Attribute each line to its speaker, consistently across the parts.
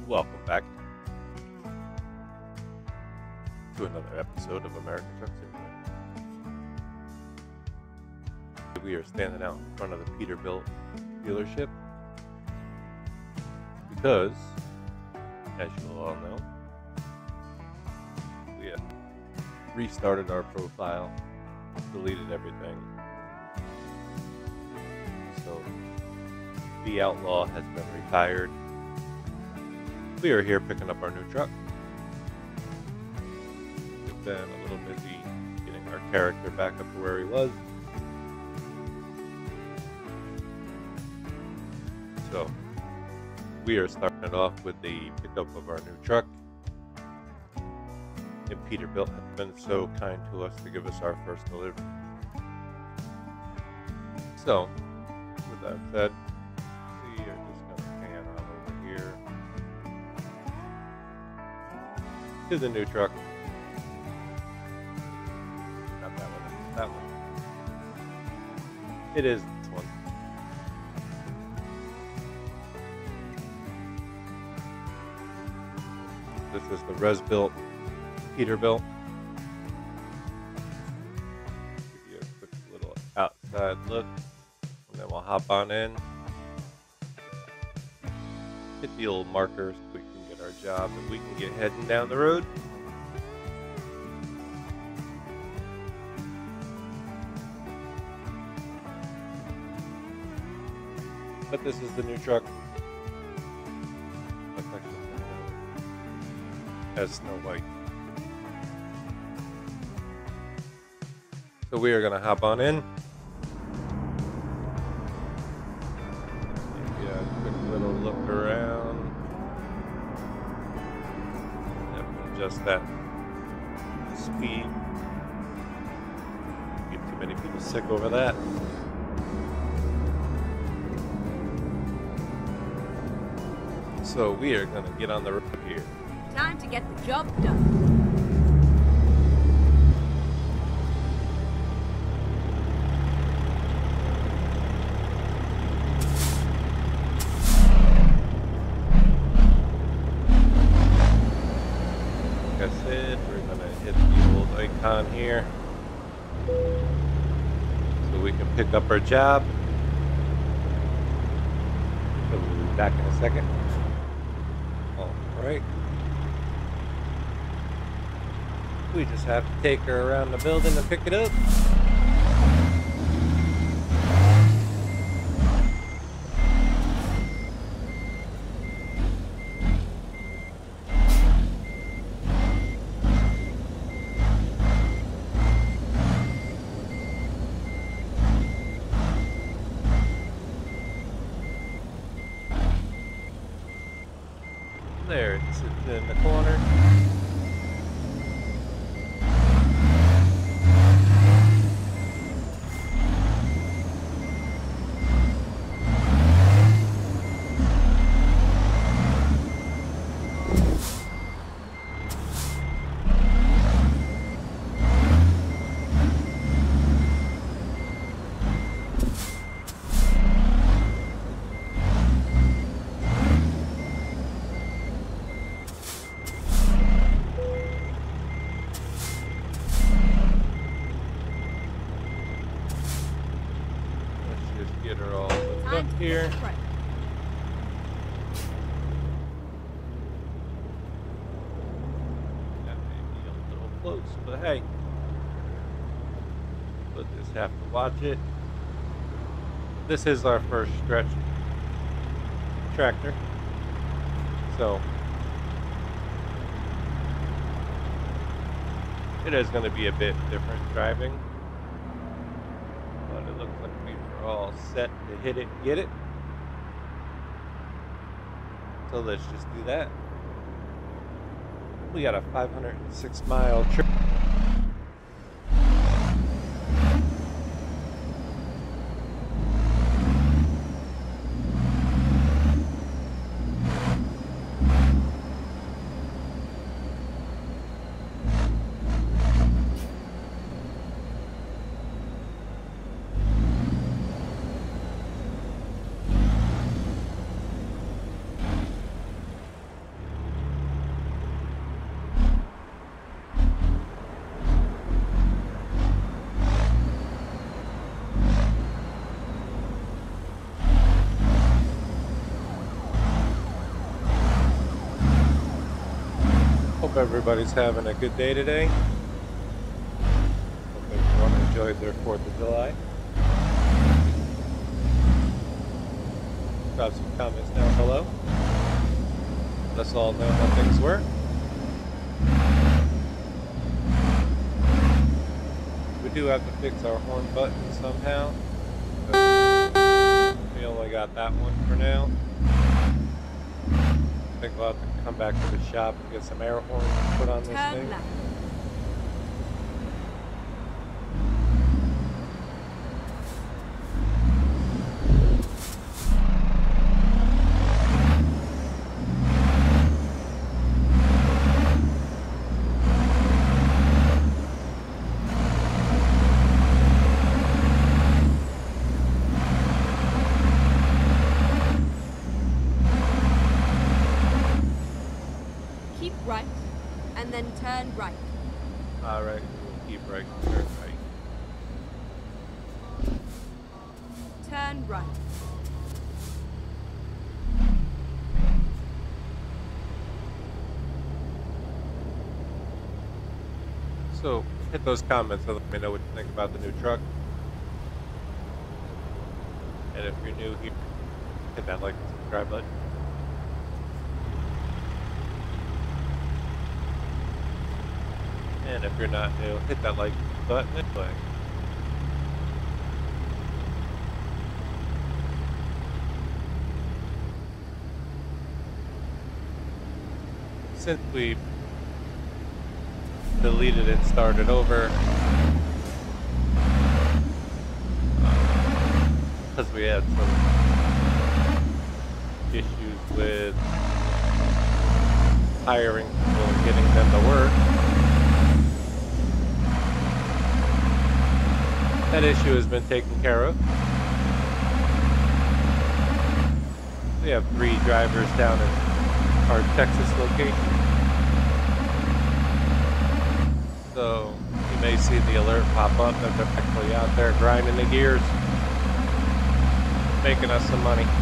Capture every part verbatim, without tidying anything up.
Speaker 1: Welcome back to another episode of American Truck Simulator. We are standing out in front of the Peterbilt dealership because, as you all know, we have restarted our profile, deleted everything. So the Outlaw has been retired. We are here picking up our new truck. We've been a little busy getting our character back up to where he was. So we are starting it off with the pickup of our new truck. And Peterbilt has been so kind to us to give us our first delivery. So, with that said, we are just going to pan on over here to the new truck. Not that one, it's that one. It is this one. This is the Rezbuilt Peterbilt. Give you a quick little outside look, and then we'll hop on in. Hit the old markers so we can get our job and we can get heading down the road. But this is the new truck. That's actually as SNOWHITE. So we are going to hop on in. Give you a quick little look around. Yep, adjust that speed. Get too many people sick over that. So we are going to get on the road here.
Speaker 2: Time to get the job done.
Speaker 1: Like I said, we're going to hit the old icon here so we can pick up our job. So we'll be back in a second. Alright. We just have to take her around the building and pick it up. There, it sits in the corner. Get her all hooked up here. That may be a little close, but hey, we'll just have to watch it. This is our first stretch tractor, so it is going to be a bit different driving. But it looks like we are all set to hit it and get it. So let's just do that. We got a five hundred six mile trip. Hope everybody's having a good day today. Hope everyone enjoyed their fourth of July. Drop some comments down below. Let us all know how things were. We do have to fix our horn button somehow. We only got that one for now. I think we'll have to come back to the shop and get some air horns put on this
Speaker 2: Turn
Speaker 1: thing.
Speaker 2: left. Keep right, and then turn right.
Speaker 1: Alright, we'll keep right, turn right.
Speaker 2: Turn right.
Speaker 1: So, hit those comments and let me know what you think about the new truck. And if you're new here, hit that like and subscribe button. And if you're not new, hit that like button anyway. Since we deleted it, started over, because uh, we had some issues with hiring people and getting them to work. That issue has been taken care of. We have three drivers down in our Texas location. So you may see the alert pop up that they're actually out there grinding the gears, making us some money.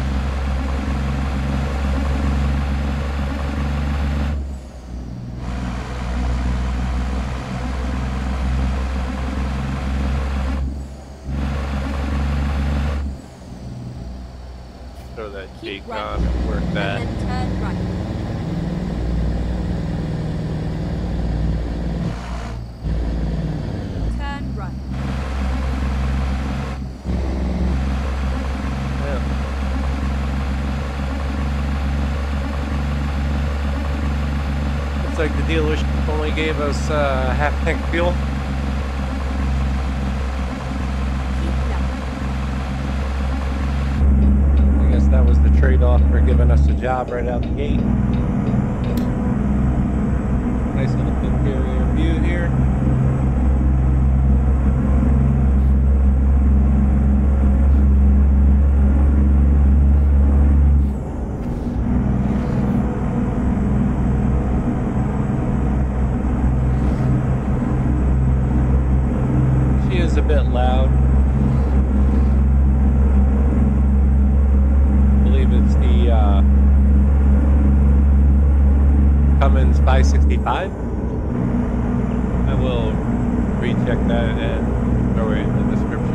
Speaker 1: Throw that
Speaker 2: Keep
Speaker 1: jake
Speaker 2: right,
Speaker 1: on and work that.
Speaker 2: And then turn right. Turn right.
Speaker 1: Yeah. Looks like the dealership only gave us uh, half tank fuel.
Speaker 2: Keep left.
Speaker 1: I guess that was the trade-off for giving us a job right out the gate. Nice little interior view here. She is a bit loud. I believe it's the uh, Cummins five sixty-five. I will recheck that and throw it in the description.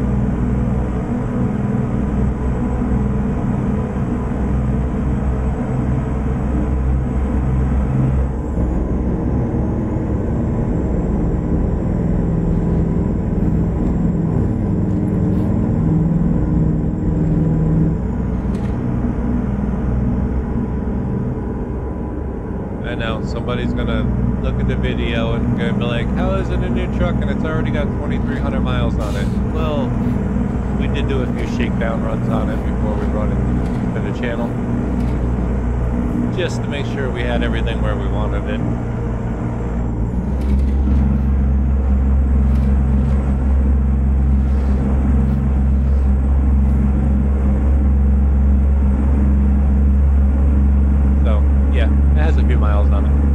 Speaker 1: I know somebody's gonna look at the video and gonna be like, how is it a new truck and it's already got twenty-three hundred miles on it? Well, we did do a few shakedown runs on it before we brought it to the channel, just to make sure we had everything where we wanted it. So, yeah, it has a few miles on it.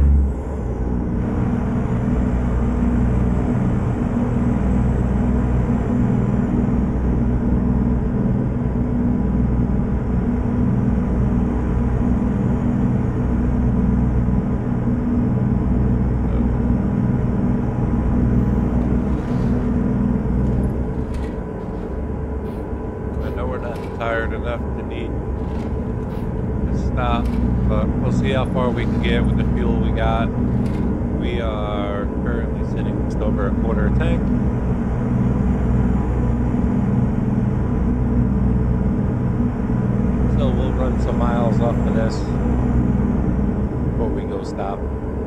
Speaker 1: stop, but we'll see how far we can get with the fuel we got. We are currently sitting just over a quarter tank. So we'll run some miles off of this before we go stop.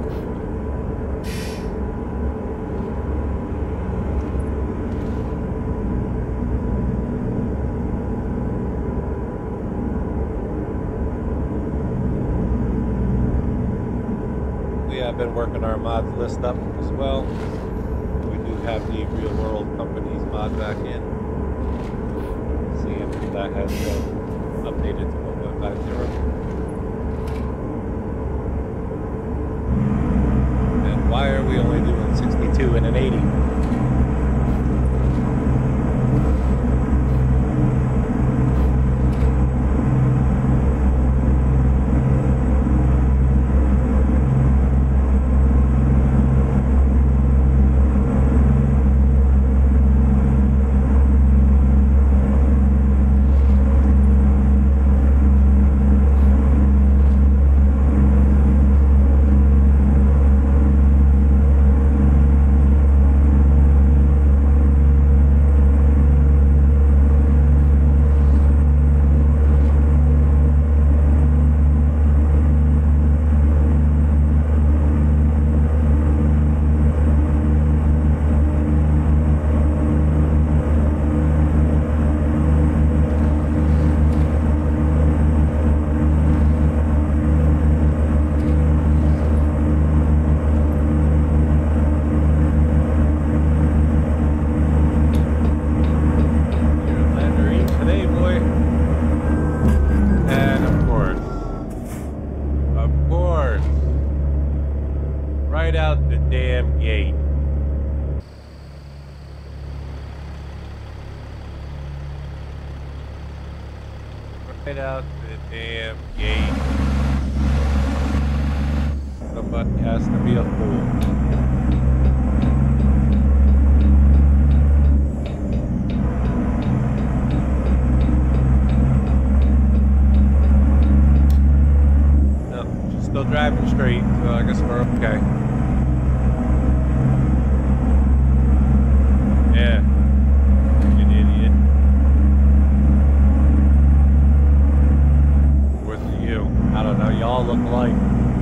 Speaker 1: I've been working our mods list up as well. We do have the real world companies mod back in. Seeing if that has been updated to one point five zero. And why are we only doing sixty-two and an eighty? Right out the damn gate. Somebody has to be a fool. No, she's still driving straight, so I guess we're okay. Yeah. I don't know, y'all look like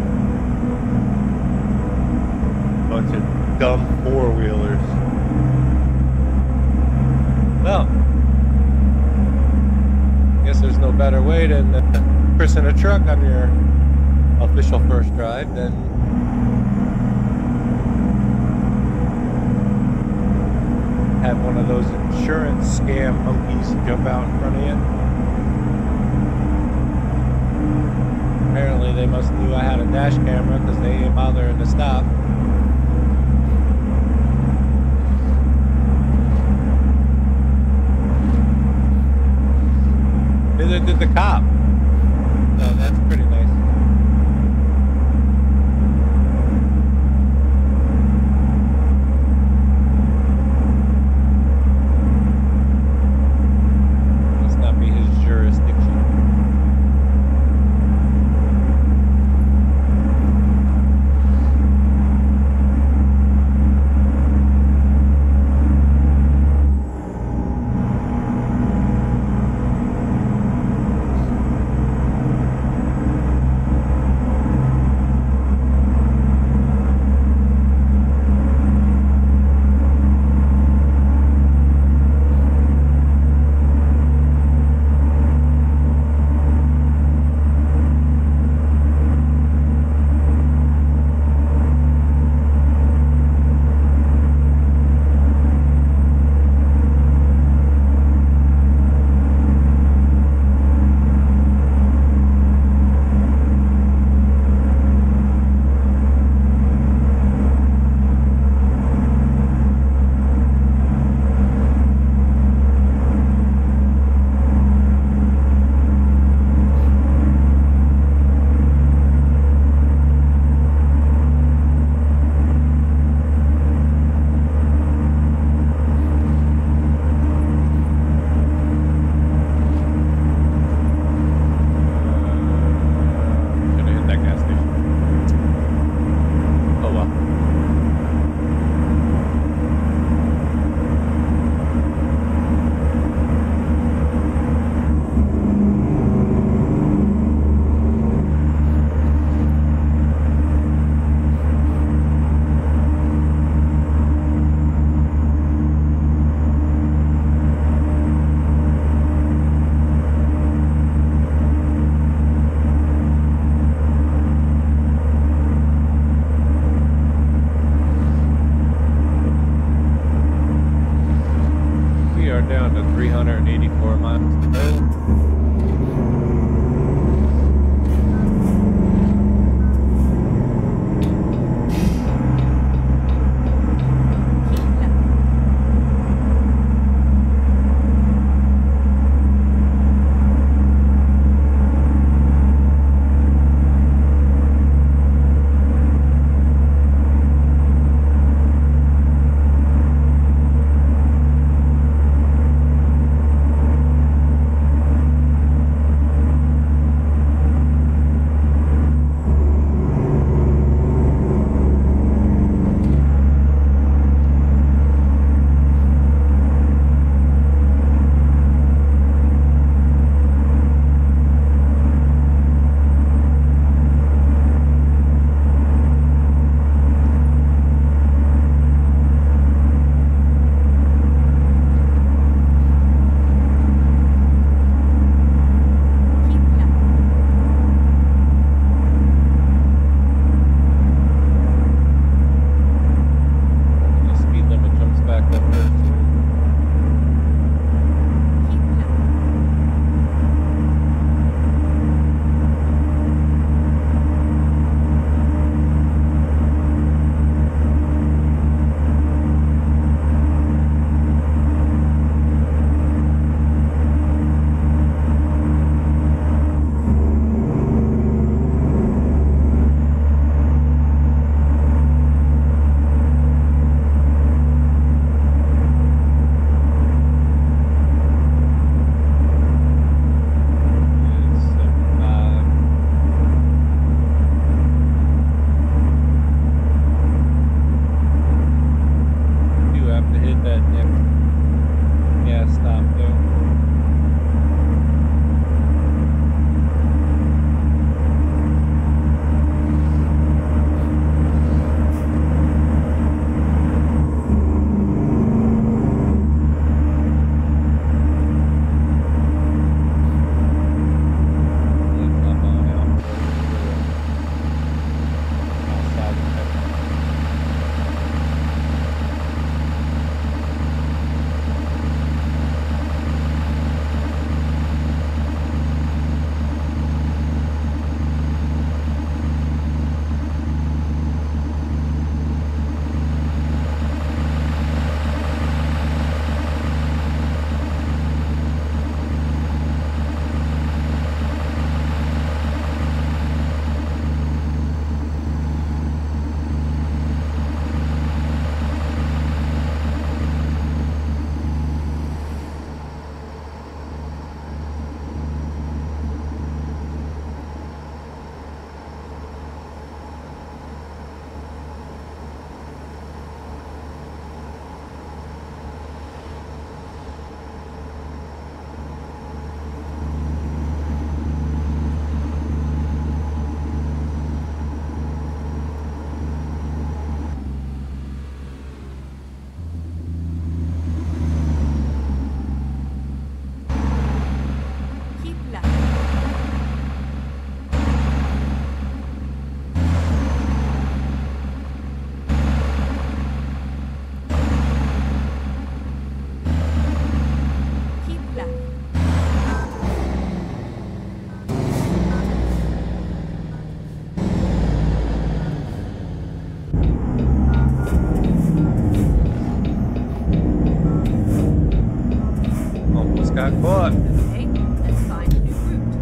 Speaker 1: a bunch of dumb four-wheelers. Well, I guess there's no better way than uh, christen a truck on your official first drive than have one of those insurance scam monkeys jump out in front of you. Apparently they must knew I had a dash camera because they ain't bothering to stop. Neither did the cop. So that's pretty nice. Must not be his jurisdiction. What?
Speaker 2: Okay, let's find a new route.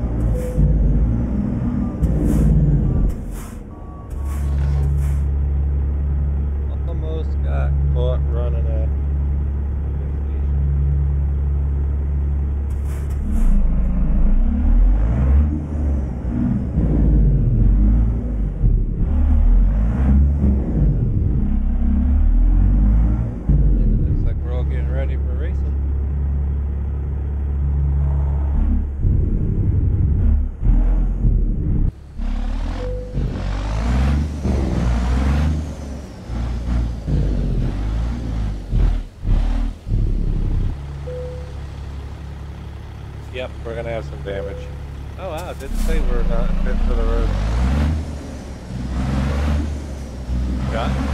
Speaker 1: Almost got caught running a looks like we're all getting ready for racing. Yep, we're gonna have some damage. Oh wow, it didn't say we're not fit for the road. Got it.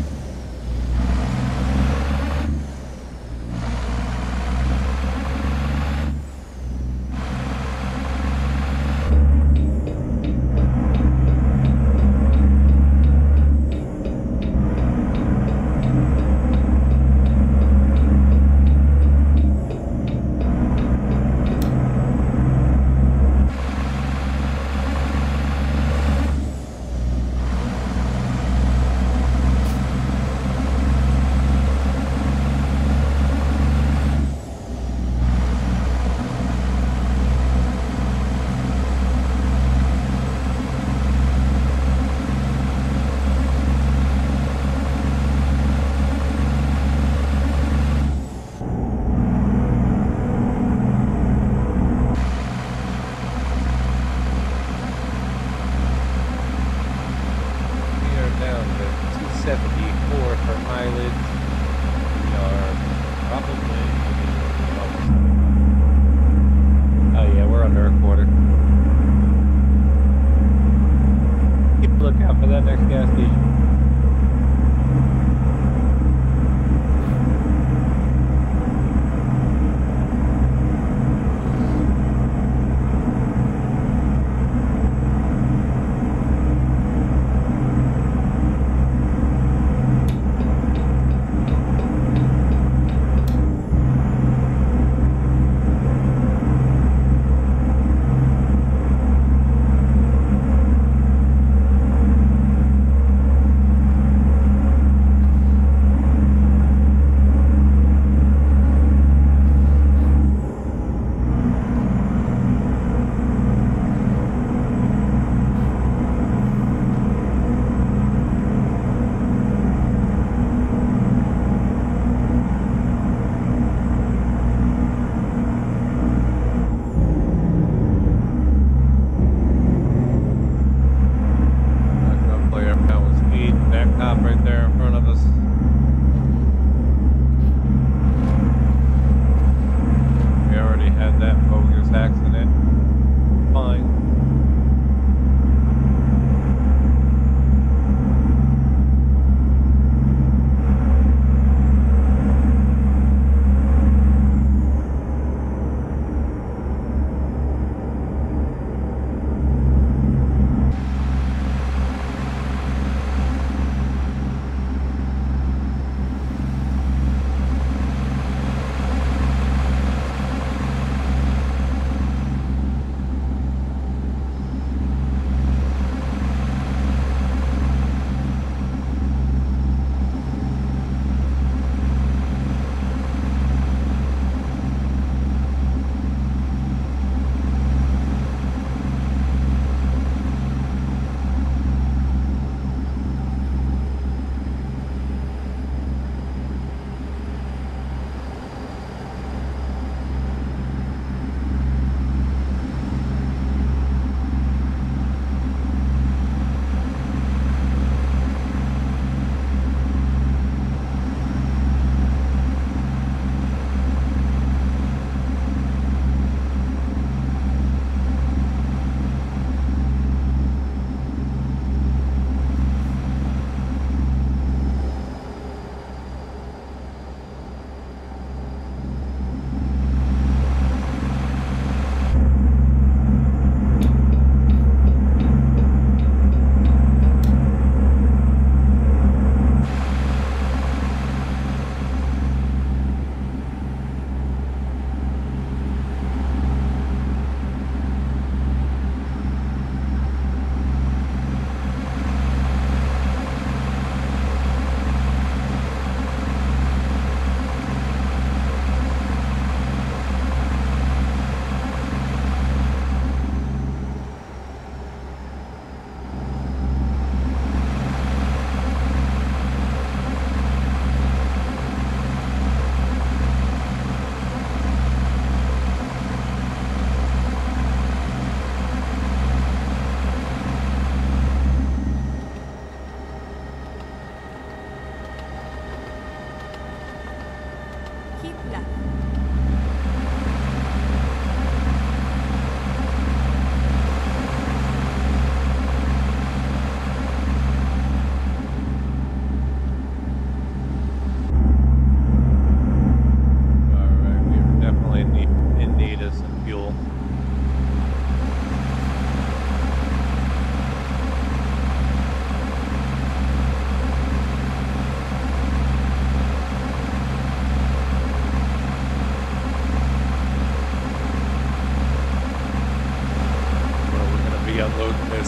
Speaker 1: seventy-four for mileage. We are probably almost. Oh yeah, we're under a quarter. Keep a lookout for that next gas station.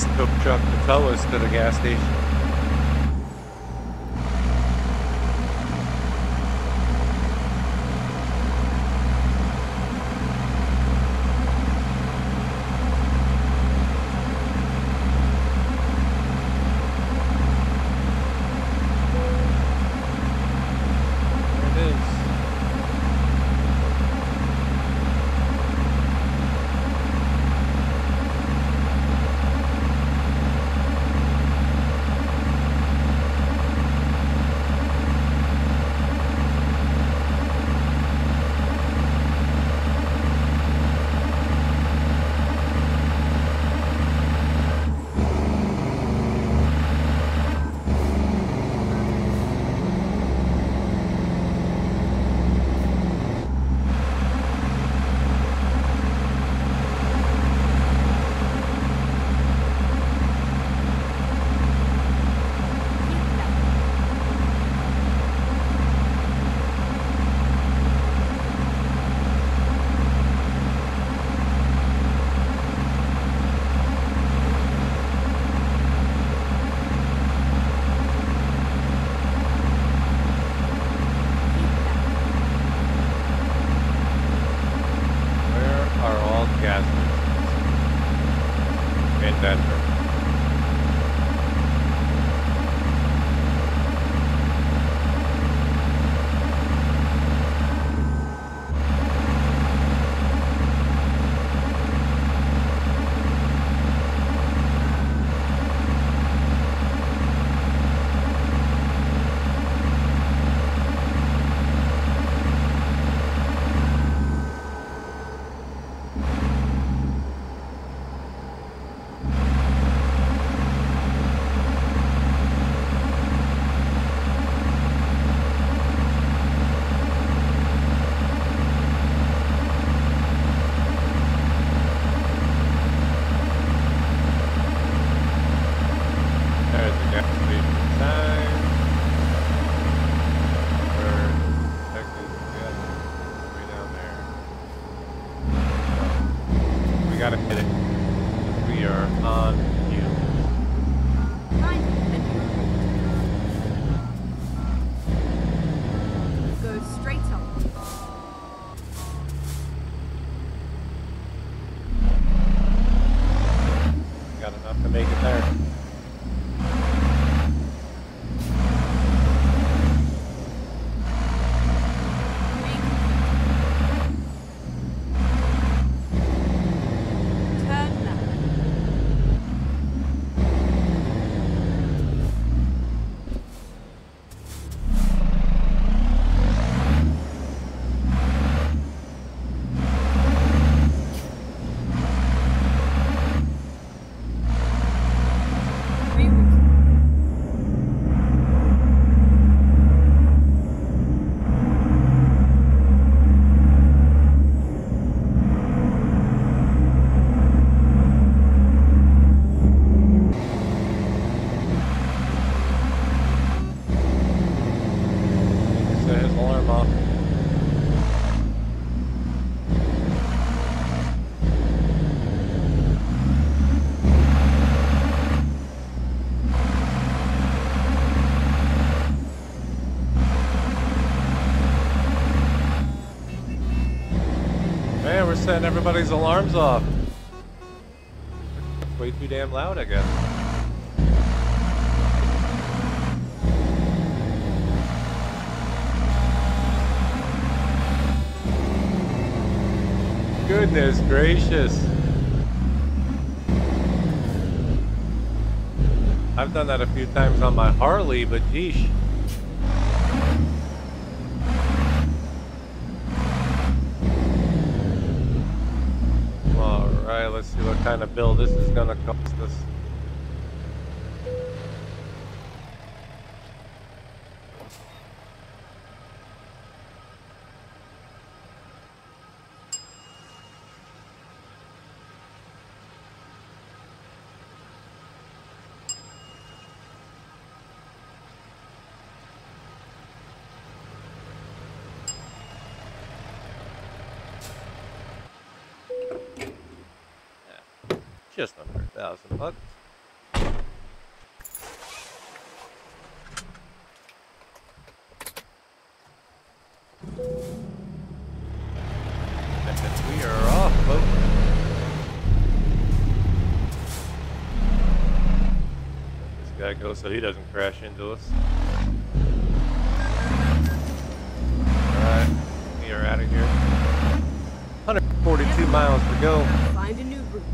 Speaker 1: tow truck to tow us to the gas station. Setting everybody's alarms off. It's way too damn loud, I guess. Goodness gracious. I've done that a few times on my Harley, but geesh. Alright, let's see what kind of bill this is gonna cost us. Just under a thousand bucks. that go so he doesn't crash into us. Alright, we are out of here. one hundred forty-two miles to go.
Speaker 2: Find a new route.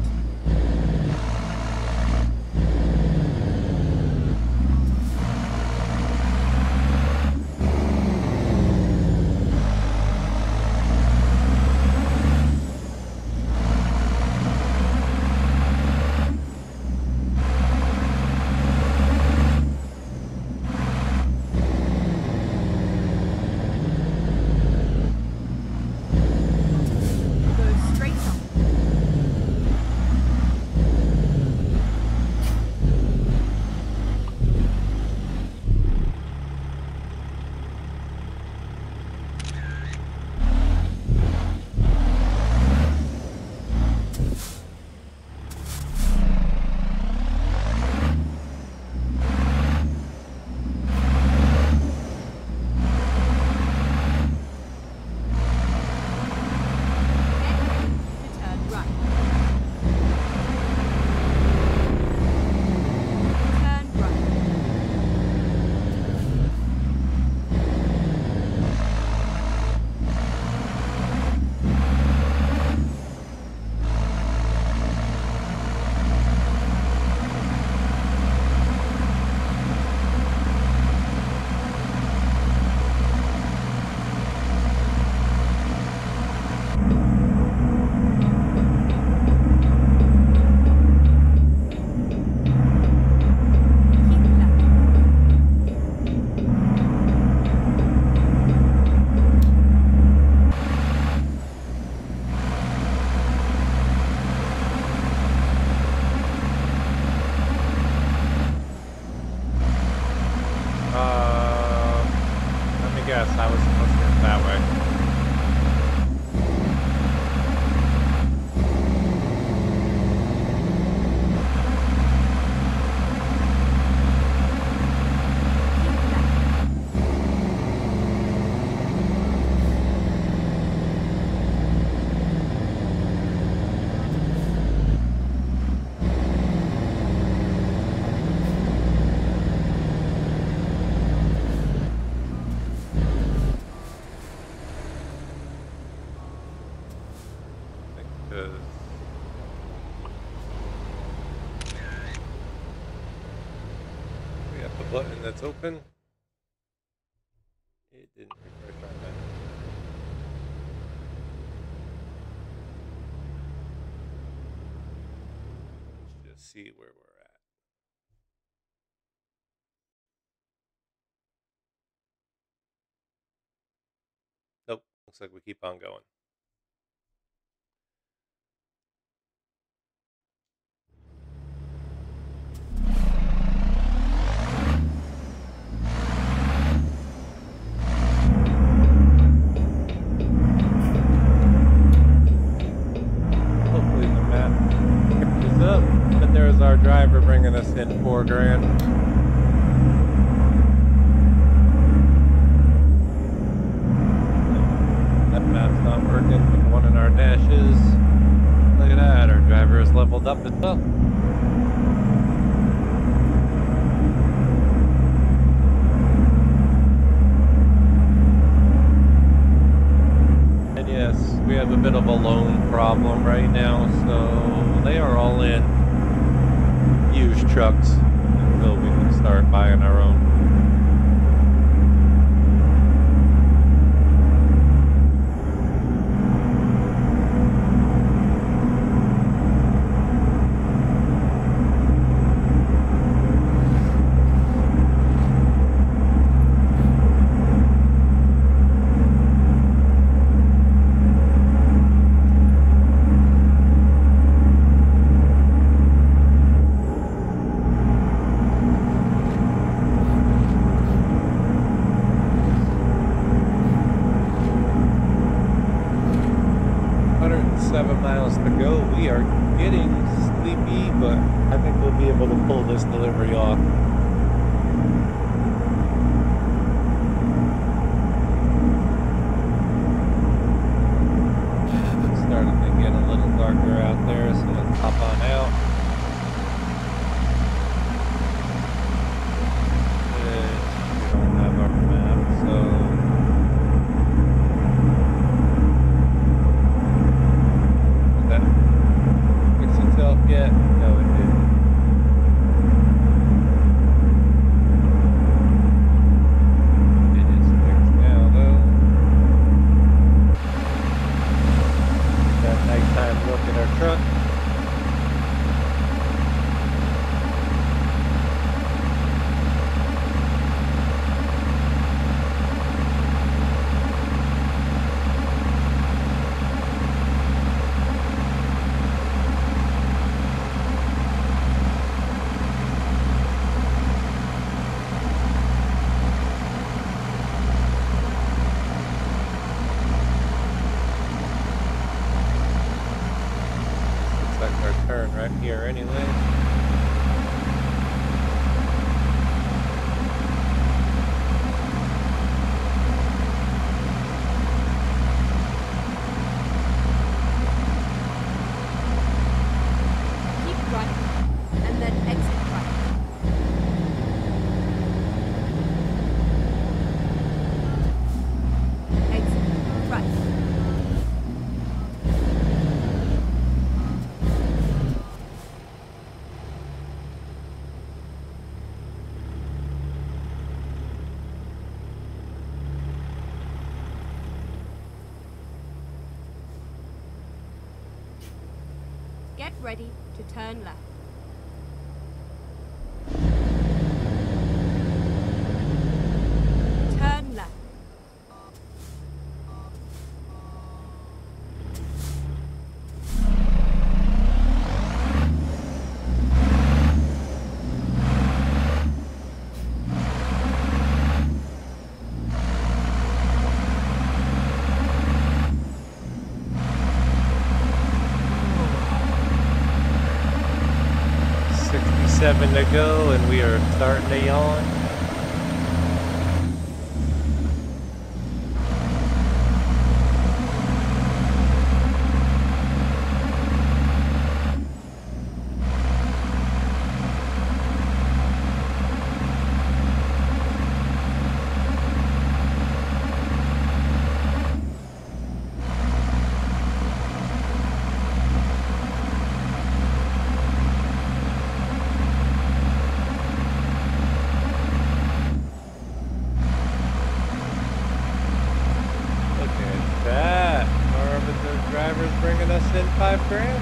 Speaker 1: Button that's open. It didn't refresh on that. Let's just see where we're at. Nope, looks like we keep on going. Our driver bringing us in four grand. That map's not working. Put one in our dashes. Look at that, our driver is leveled up as well. And yes, we have a bit of a loan problem right now, so they are all in used trucks until we can start buying our own. Seven miles to go. We are getting sleepy, but I think we'll be able to pull this delivery off. It's starting to get a little darker out there, so let's hop on out.
Speaker 2: ready to turn left. Turn left.
Speaker 1: Seven to go, and we are starting to yawn. Five grand.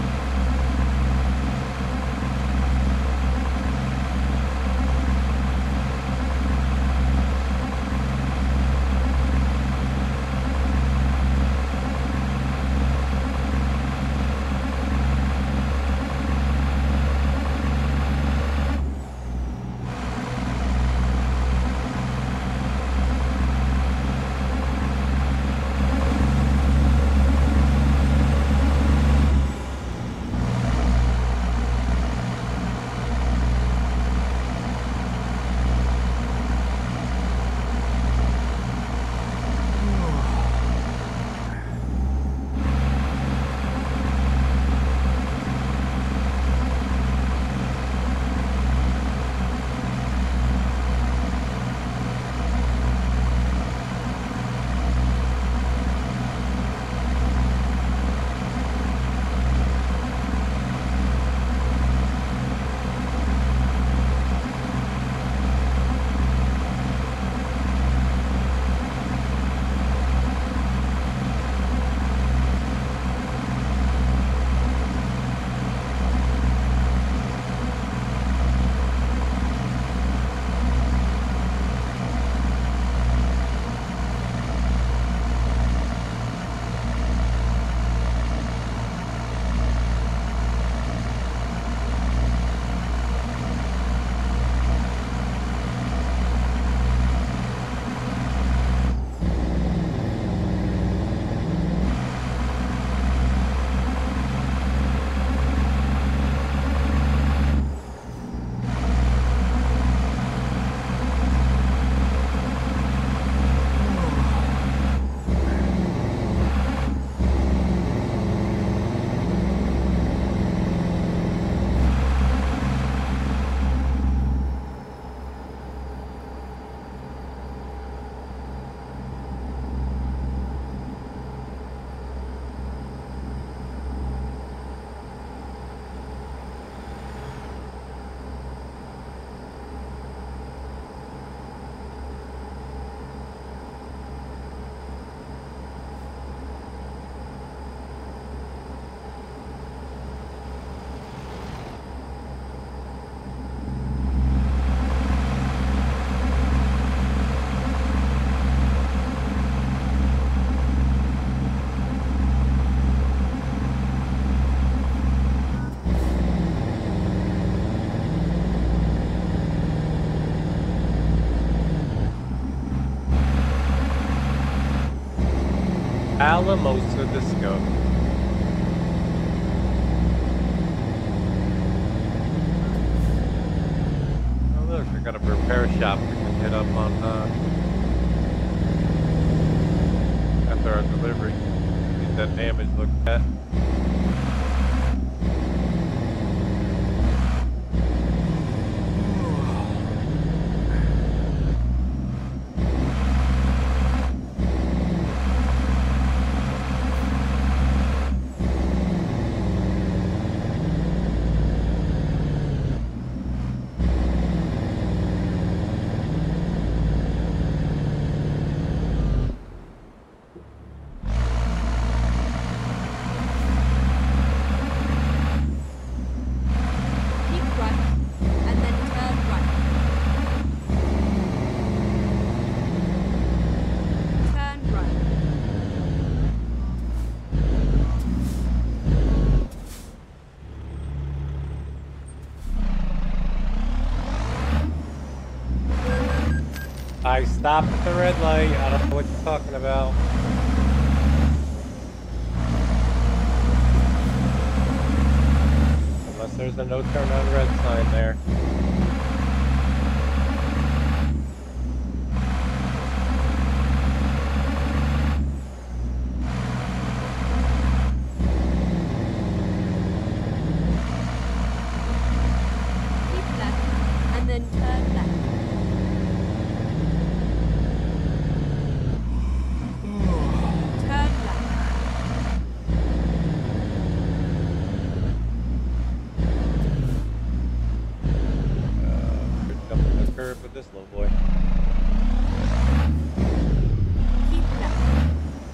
Speaker 1: Alamosa Disco. Oh look, I got a repair shop we can hit up on uh, after our delivery. Get that damage looked at. I stopped at the red light. I don't know what you're talking about. Unless there's a no turn on red sign there.
Speaker 2: Keep left and then turn left.
Speaker 1: With this little boy.
Speaker 2: Keep left.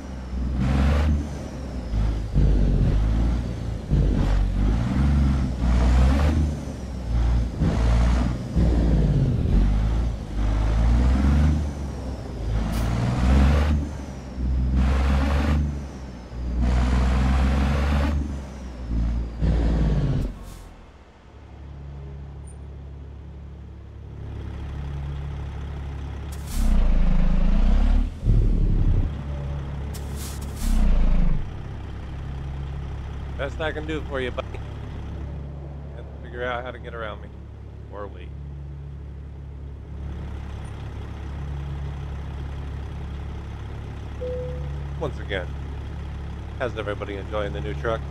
Speaker 1: Best I can do for you, buddy. Have to figure out how to get around me. Or wait. Once again, how's everybody enjoying the new truck?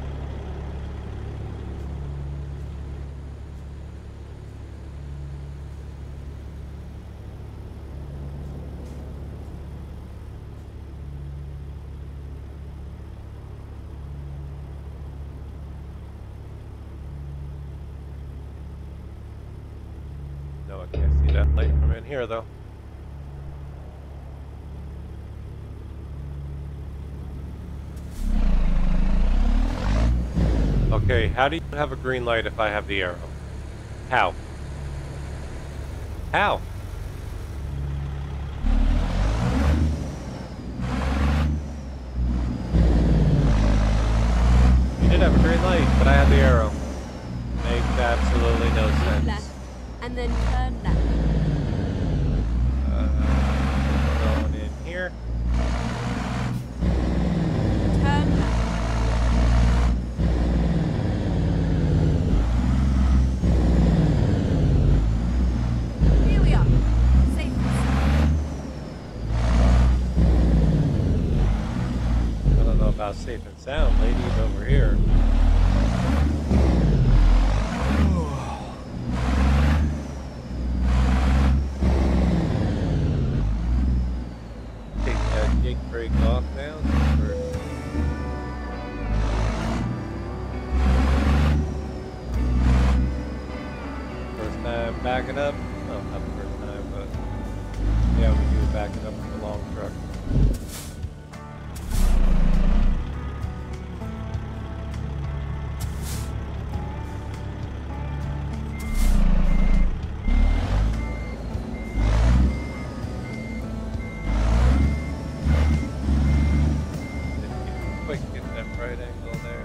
Speaker 1: No, I can't see that light from in here, though. Okay, how do you have a green light if I have the arrow? How? How? You did have a green light, but I had the arrow. Makes absolutely no
Speaker 2: Keep
Speaker 1: sense.
Speaker 2: left and then turn left.
Speaker 1: Uh, going in here.
Speaker 2: Turn left. Here we are. Safe and sound.
Speaker 1: I don't know about safe and sound. Ladies over here. Take that gate brake off now. For first time backing up. Well, not the first time, but yeah, we do backing up with the long truck. Quick, get that right angle there.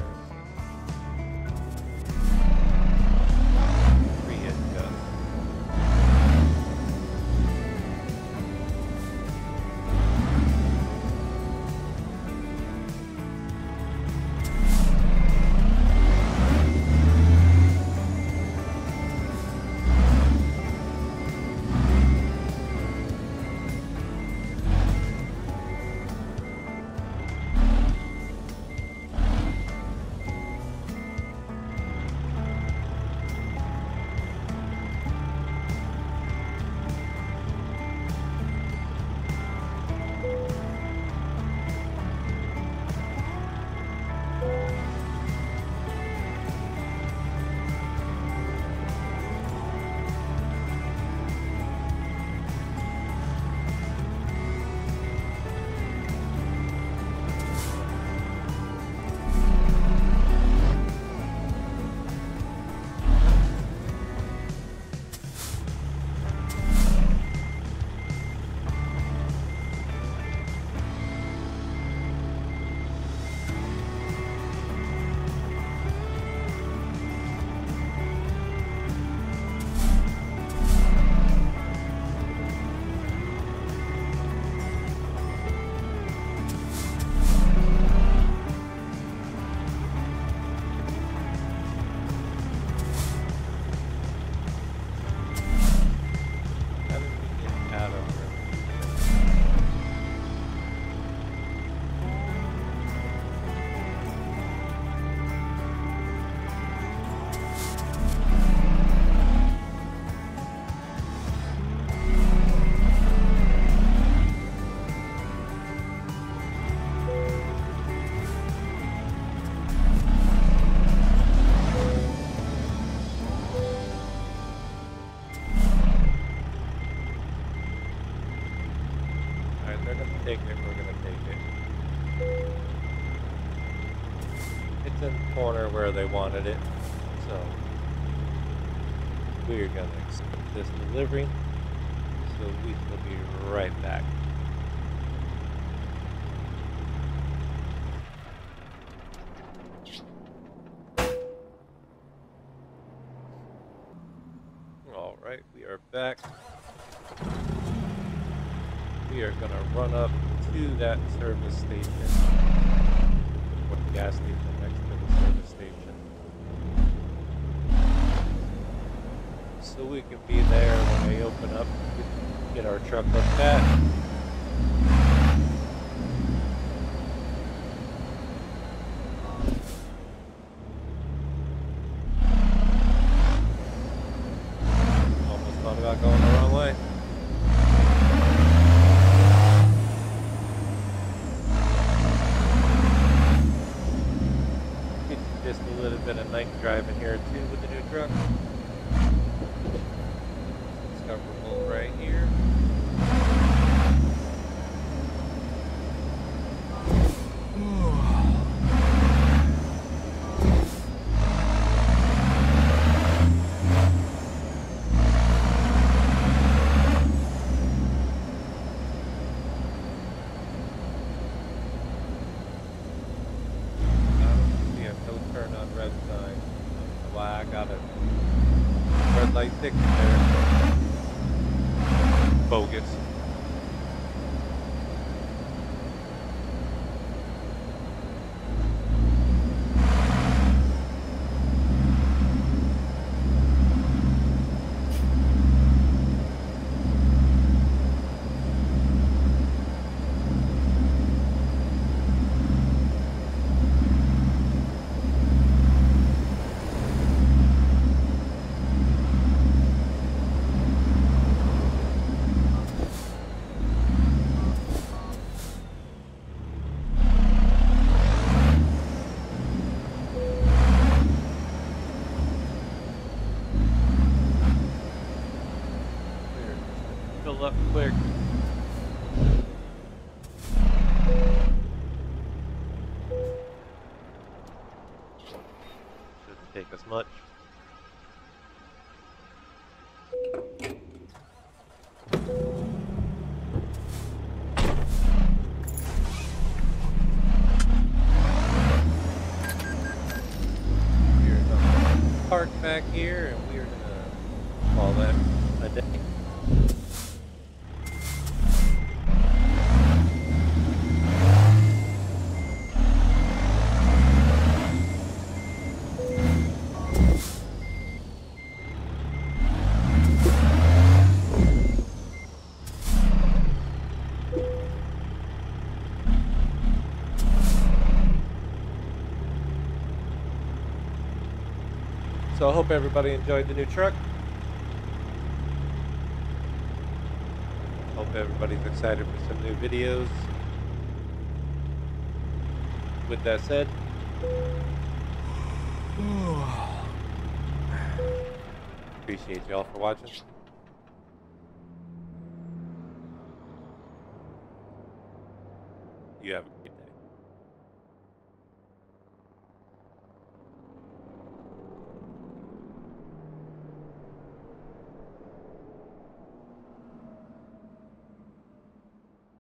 Speaker 1: Three hit gun. take it, we're gonna take it. It's in the corner where they wanted it, so we're gonna accept this delivery. So we will be right back. All right, we are back. We are gonna run up to that service station, or the gas station next to the service station, so we can be there when they open up. We can get our truck looked at. Almost thought about going the wrong way. Just a little bit of night driving here too with the new truck. It's comfortable right here. Bogus. Up quick. Shouldn't take us much. We're gonna park back here and we're gonna call that a day. So I hope everybody enjoyed the new truck. Hope everybody's excited for some new videos. With that said, appreciate y'all for watching. You have a